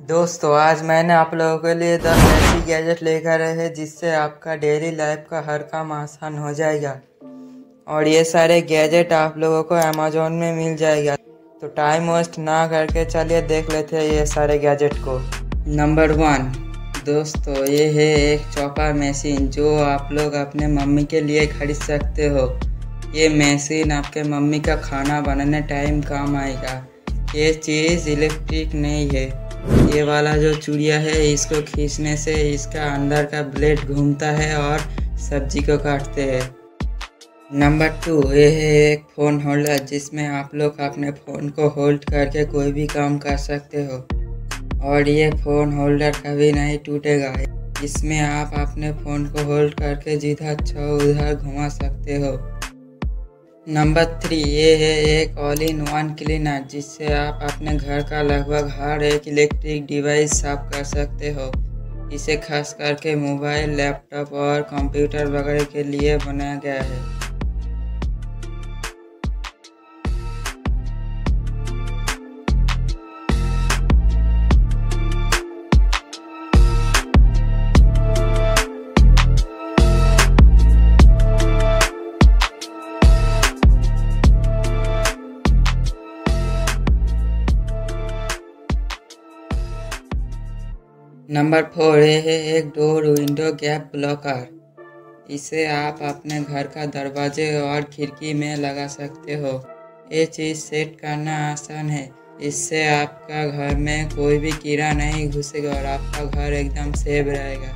दोस्तों आज मैंने आप लोगों के लिए 10 ऐसी गैजेट लेकर आए हैं जिससे आपका डेली लाइफ का हर काम आसान हो जाएगा। और ये सारे गैजेट आप लोगों को अमेज़ॉन में मिल जाएगा। तो टाइम वेस्ट ना करके चलिए देख लेते हैं ये सारे गैजेट को। नंबर 1 दोस्तों, ये है एक चॉपर मशीन जो आप लोग अपने मम्मी के लिए खरीद सकते हो। ये मशीन आपके मम्मी का खाना बनाने टाइम काम आएगा। ये चीज़ इलेक्ट्रिक नहीं है। ये वाला जो चूड़िया है इसको खींचने से इसका अंदर का ब्लेड घूमता है और सब्जी को काटते हैं। नंबर 2, ये है एक फ़ोन होल्डर जिसमें आप लोग अपने फ़ोन को होल्ड करके कोई भी काम कर सकते हो। और ये फ़ोन होल्डर कभी नहीं टूटेगा। इसमें आप अपने फ़ोन को होल्ड करके जिधर चाहो उधर घुमा सकते हो। नंबर 3, ये है एक ऑल इन वन क्लीनर जिससे आप अपने घर का लगभग हर एक इलेक्ट्रिक डिवाइस साफ कर सकते हो। इसे खास करके मोबाइल, लैपटॉप और कंप्यूटर वगैरह के लिए बनाया गया है। नंबर 4, ये है एक डोर विंडो गैप ब्लॉकर। इसे आप अपने घर का दरवाजे और खिड़की में लगा सकते हो। ये चीज़ सेट करना आसान है। इससे आपका घर में कोई भी कीड़ा नहीं घुसेगा और आपका घर एकदम सेफ रहेगा।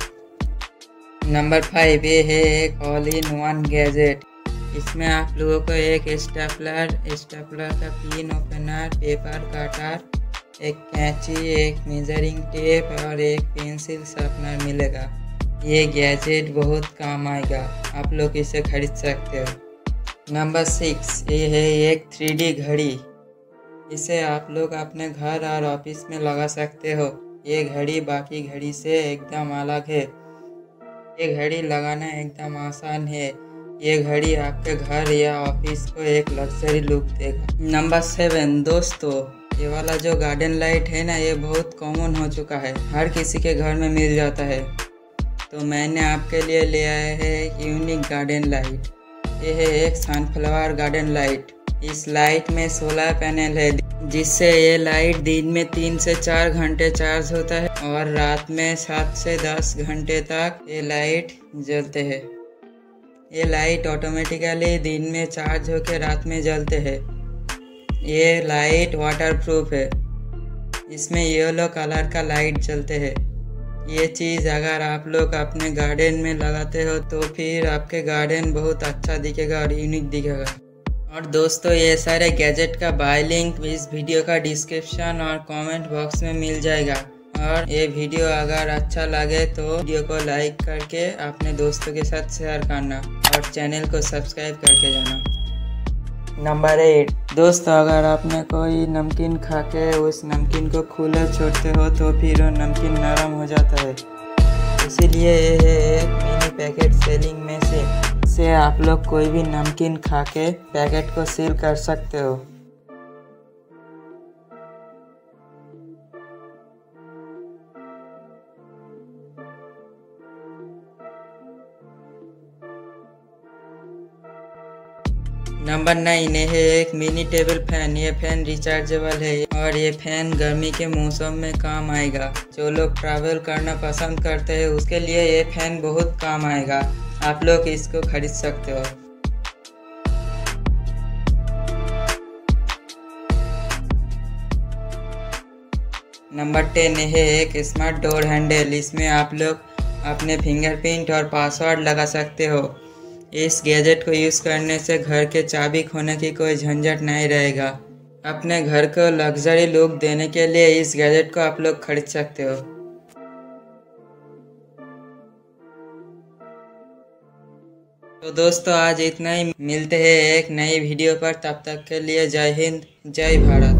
नंबर 5, ये है एक ऑल इन वन गैजेट। इसमें आप लोगों को एक स्टेपलर का पिन ओपनर, पेपर कटर, एक कैंची, एक मेजरिंग टेप और एक पेंसिल शार्पनर मिलेगा। ये गैजेट बहुत काम आएगा, आप लोग इसे खरीद सकते हो। नंबर 6, ये है एक 3D घड़ी। इसे आप लोग अपने घर और ऑफिस में लगा सकते हो। ये घड़ी बाकी घड़ी से एकदम अलग है। ये घड़ी लगाना एकदम आसान है। ये घड़ी आपके घर या ऑफिस को एक लग्जरी लुक देगा। नंबर 7 दोस्तों, ये वाला जो गार्डन लाइट है ना, ये बहुत कॉमन हो चुका है, हर किसी के घर में मिल जाता है। तो मैंने आपके लिए ले आया है एक यूनिक गार्डन लाइट। ये है एक सनफ्लावर गार्डन लाइट। इस लाइट में 16 पैनल है जिससे ये लाइट दिन में 3 से 4 घंटे चार्ज होता है और रात में 7 से 10 घंटे तक ये लाइट जलते हैं। ये लाइट ऑटोमेटिकली दिन में चार्ज होकर रात में जलते हैं। ये लाइट वाटरप्रूफ है। इसमें येलो कलर का लाइट जलते हैं। ये चीज़ अगर आप लोग अपने गार्डन में लगाते हो तो फिर आपके गार्डन बहुत अच्छा दिखेगा और यूनिक दिखेगा। और दोस्तों, ये सारे गैजेट का बाय लिंक इस वीडियो का डिस्क्रिप्शन और कमेंट बॉक्स में मिल जाएगा। और ये वीडियो अगर अच्छा लगे तो वीडियो को लाइक करके अपने दोस्तों के साथ शेयर करना और चैनल को सब्सक्राइब करके जाना। नंबर 8 दोस्तों, अगर आपने कोई नमकीन खा के उस नमकीन को खुला छोड़ते हो तो फिर वो नमकीन नरम हो जाता है। इसीलिए ये है एक मिनी पैकेट सीलिंग मशीन। इससे आप लोग कोई भी नमकीन खा के पैकेट को सील कर सकते हो। नंबर 9, ये है एक मिनी टेबल फैन। ये फैन रिचार्जेबल है और ये फैन गर्मी के मौसम में काम आएगा। जो लोग ट्रैवल करना पसंद करते हैं उसके लिए ये फैन बहुत काम आएगा। आप लोग इसको खरीद सकते हो। नंबर 10, ये है एक स्मार्ट डोर हैंडल। इसमें आप लोग अपने फिंगरप्रिंट और पासवर्ड लगा सकते हो। इस गैजेट को यूज़ करने से घर के चाबी खोने की कोई झंझट नहीं रहेगा। अपने घर को लग्जरी लुक देने के लिए इस गैजेट को आप लोग खरीद सकते हो। तो दोस्तों आज इतना ही। मिलते हैं एक नई वीडियो पर, तब तक के लिए जय हिंद, जय भारत।